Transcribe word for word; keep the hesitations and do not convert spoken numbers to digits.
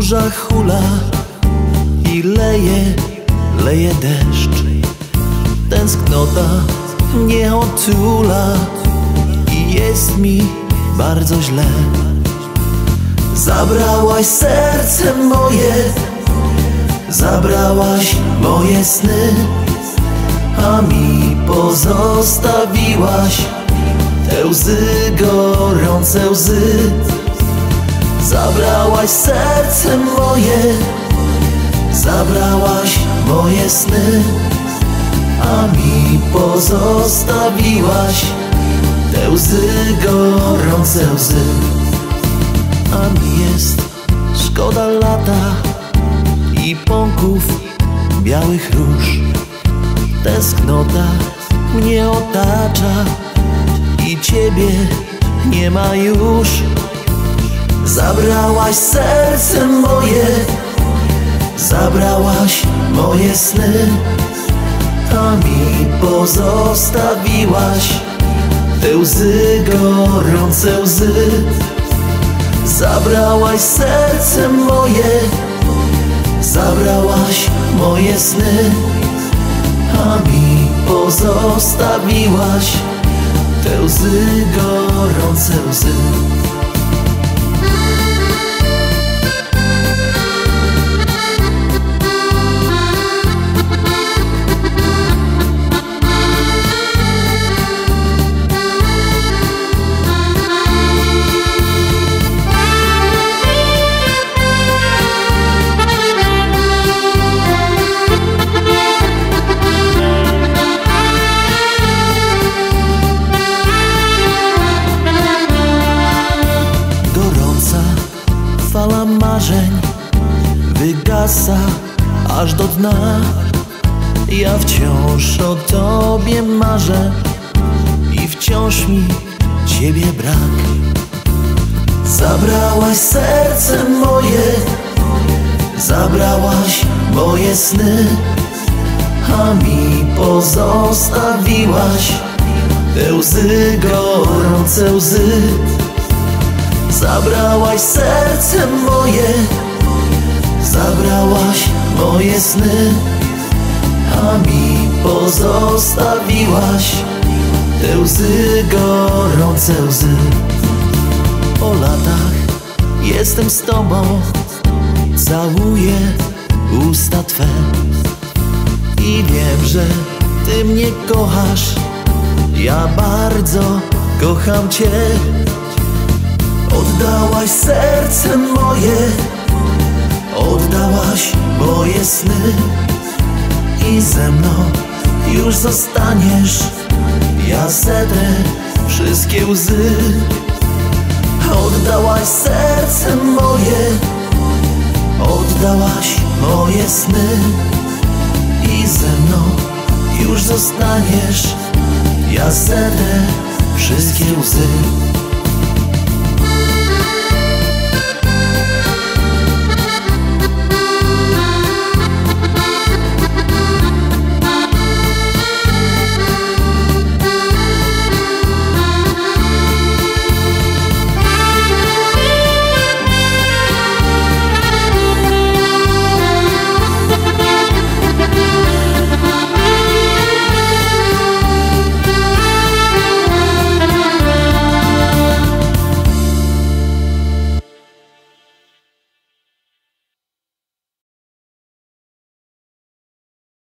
Burza hula i leje, leje deszcz. Tęsknota mnie otula i jest mi bardzo źle. Zabrałaś serce moje, zabrałaś moje sny, a mi pozostawiłaś te łzy, gorące łzy. Zabrałaś serce moje, zabrałaś moje sny, a mi pozostawiłaś te łzy, gorące łzy. A mi jest szkoda lata i pąków białych róż. Tęsknota mnie otacza i ciebie nie ma już. Zabrałaś serce moje, zabrałaś moje sny, a mi pozostawiłaś te łzy, gorące łzy. Zabrałaś serce moje, zabrałaś moje sny, a mi pozostawiłaś te łzy, gorące łzy. Fala marzeń wygasa aż do dna. Ja wciąż o tobie marzę i wciąż mi ciebie brak. Zabrałaś serce moje, zabrałaś moje sny, a mi pozostawiłaś te łzy, gorące łzy. Zabrałaś serce moje, zabrałaś moje sny, a mi pozostawiłaś te łzy, gorące łzy. Po latach jestem z tobą, całuję usta twe i wiem, że ty mnie kochasz, ja bardzo kocham cię. Oddałaś serce moje, oddałaś moje sny i ze mną już zostaniesz. Ja zetrę wszystkie łzy. Oddałaś serce moje, oddałaś moje sny i ze mną już zostaniesz. Ja zetrę wszystkie łzy.